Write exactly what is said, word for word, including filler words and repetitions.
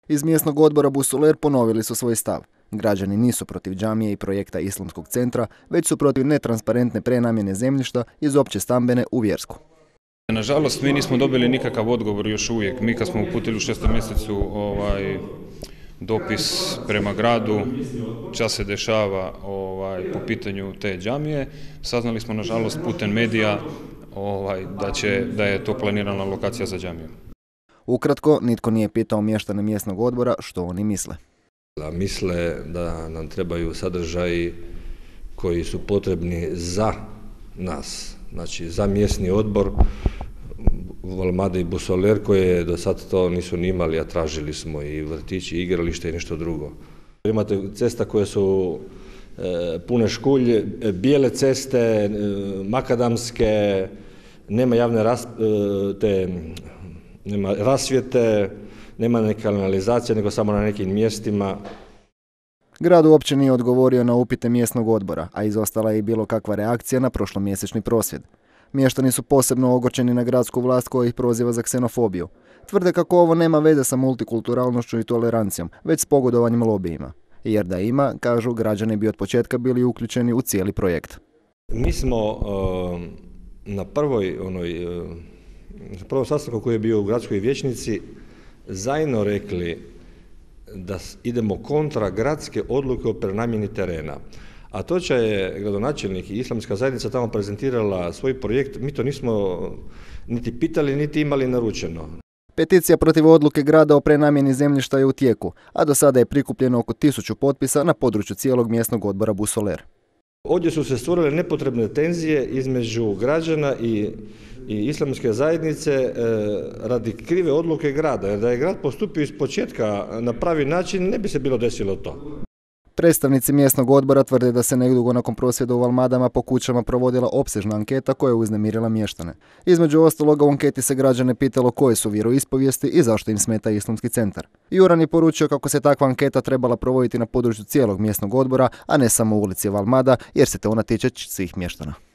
Iz mjesnog odbora Busoler ponovili su svoj stav. Građani nisu protiv džamije i projekta Islamskog centra, već su protiv netransparentne prenamjene zemljišta iz opće stambene u vjersku. Nažalost, mi nismo dobili nikakav odgovor još uvijek. Mi kad smo uputili u šestom mjesecu ovaj, dopis prema gradu, šta se dešava ovaj, po pitanju te džamije, saznali smo nažalost putem medija ovaj, da, će, da je to planirana lokacija za džamiju. Ukratko, nitko nije pitao mještane mjesnog odbora što oni misle. Misle da nam trebaju sadržaji koji su potrebni za nas, znači za mjesni odbor Valmada i Busoler, koje do sad to nisu ni imali, a tražili smo i vrtići, i igralište i nešto drugo. Imate cesta koje su e, pune škulj, bijele ceste, e, makadamske, nema javne ras, e, te, nema rasvjete, nema neke kanalizacije, nego samo na nekim mjestima. Grad uopće nije odgovorio na upite mjesnog odbora, a izostala je i bilo kakva reakcija na prošlomjesečni prosvjed. Mještani su posebno ogorčeni na gradsku vlast koja ih proziva za ksenofobiju. Tvrde kako ovo nema veze sa multikulturalnošću i tolerancijom, već s pogodovanjem lobijima. Jer da ima, kažu, građani bi od početka bili uključeni u cijeli projekt. Mi smo uh, na prvoj, onoj, uh, na prvom sastanku koji je bio u gradskoj vijećnici zajedno rekli da idemo kontra gradske odluke o prenamjeni terena. A to će je gradonačelnik i Islamska zajednica tamo prezentirala svoj projekt, mi to nismo niti pitali, niti imali naručeno. Peticija protiv odluke grada o prenamjeni zemljišta je u tijeku, a do sada je prikupljeno oko tisuću potpisa na području cijelog mjesnog odbora Busoler. Ovdje su se stvorile nepotrebne tenzije između građana i, i Islamske zajednice e, radi krive odluke grada, jer da je grad postupio iz početka na pravi način, ne bi se bilo desilo to. Predstavnici mjesnog odbora tvrde da se nedugo nakon prosvjeda u Valmadama po kućama provodila opsežna anketa koja je uznemirila mještane. Između ostaloga u anketi se građane pitalo koje su vjeroispovijesti i zašto im smeta Islamski centar. Juran je poručio kako se takva anketa trebala provoditi na području cijelog mjesnog odbora, a ne samo u ulici Valmada, jer se te ona tiče svih mještana.